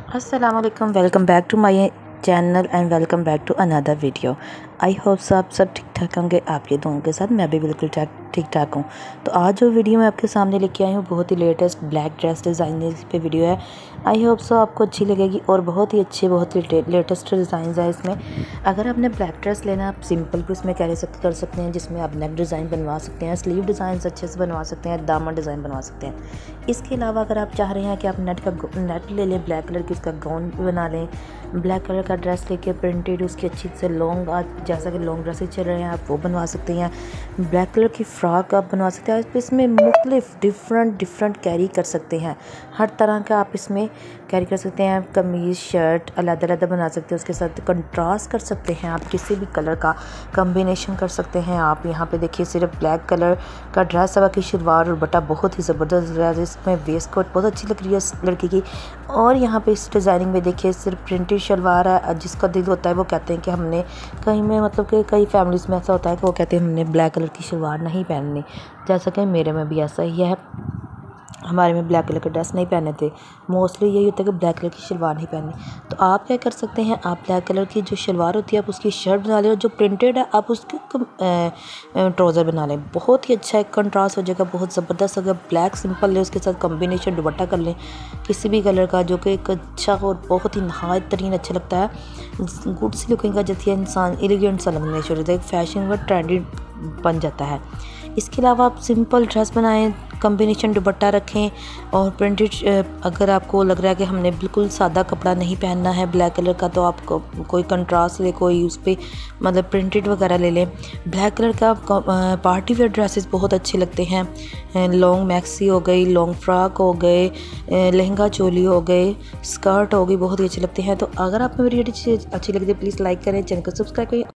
अस्सलामुअलैकुम, welcome back to my channel and welcome back to another video. I hope आप सब ठीक ठाक होंगे। आपके दुआओं के साथ मैं भी बिल्कुल ठीक ठाक हूँ। तो आज जो वीडियो मैं आपके सामने लेके आई हूँ बहुत ही लेटेस्ट ब्लैक ड्रेस डिज़ाइन पे वीडियो है। आई होप आपको अच्छी लगेगी और बहुत ही अच्छे बहुत ही लेटेस्ट डिज़ाइन है इसमें। अगर आपने ब्लैक ड्रेस लेना आप सिंपल भी उसमें कर सकते हैं, जिसमें आप नेक डिज़ाइन बनवा सकते हैं, स्लीव डिज़ाइन अच्छे से बनवा सकते हैं, दामन डिज़ाइन बनवा सकते हैं। इसके अलावा अगर आप चाह रहे हैं कि आप नेट ले लें, ब्लैक कलर की उसका गाउन बना लें, ब्लैक कलर का ड्रेस लेके प्रिंटेड उसकी अच्छी से लॉन्ग, आज जैसा कि लॉन्ग ड्रेसेस चल रहे हैं आप वो बनवा सकते हैं। ब्लैक कलर की फ्रॉक आप बनवा सकते हैं। आप इसमें मुख्तलिफ डिफरेंट कैरी कर सकते हैं। हर तरह का आप इसमें कैरी कर सकते हैं। कमीज़ शर्ट अलग बना सकते हैं, उसके साथ कंट्रास्ट कर सकते हैं। आप किसी भी कलर का कम्बिनेशन कर सकते हैं। आप यहाँ पे देखिए सिर्फ ब्लैक कलर का ड्रेस है, की शलवार और बटा बहुत ही ज़बरदस्त है। इसमें वेस्ट कोट बहुत अच्छी लग रही है लड़की की। और यहाँ पे इस डिज़ाइनिंग में देखिए सिर्फ प्रिंटेड शलवार है। जिसका दिल होता है वो कहते हैं कि हमने कहीं में मतलब कि कई फैमिलीज़ में ऐसा होता है कि वो कहते हैं हमने ब्लैक कलर की शलवार नहीं पहननी, जैसा कि मेरे में भी ऐसा ही है। हमारे में ब्लैक कलर के ड्रेस नहीं पहने थे। मोस्टली यही होता है कि ब्लैक कलर की शलवार नहीं पहननी। तो आप क्या कर सकते हैं, आप ब्लैक कलर की जो शलवार होती है आप उसकी शर्ट बना लें और जो प्रिंटेड है आप उसके ट्राउज़र बना लें। बहुत ही अच्छा एक कंट्रास्ट हो जाएगा, बहुत ज़बरदस्त होगा। ब्लैक सिंपल लें, उसके साथ कम्बिनेशन दुपट्टा कर लें किसी भी कलर का, जो कि एक अच्छा और बहुत ही नहायत तरीन अच्छा लगता है। गुड सी लुकिंग का जैसे इंसान एलिगेंट सा लगने शुरू होता है, एक फैशन व ट्रेंडी बन जाता है। इसके अलावा आप सिंपल ड्रेस बनाएं, कम्बिनेशन दुपट्टा रखें और प्रिंटेड। अगर आपको लग रहा है कि हमने बिल्कुल सादा कपड़ा नहीं पहनना है ब्लैक कलर का, तो आप कोई कंट्रास्ट ले, कोई उस पर मतलब प्रिंटेड वगैरह ले लें। ब्लैक कलर का पार्टी वेयर ड्रेसेस बहुत अच्छे लगते हैं। लॉन्ग मैक्सी हो गई, लॉन्ग फ्रॉक हो गए, लहंगा चोली हो गए, स्कर्ट हो गई, बहुत ही अच्छे लगते हैं। तो अगर आपको मेरी अच्छी लगती है प्लीज़ लाइक करें, चैनल को सब्सक्राइब करें।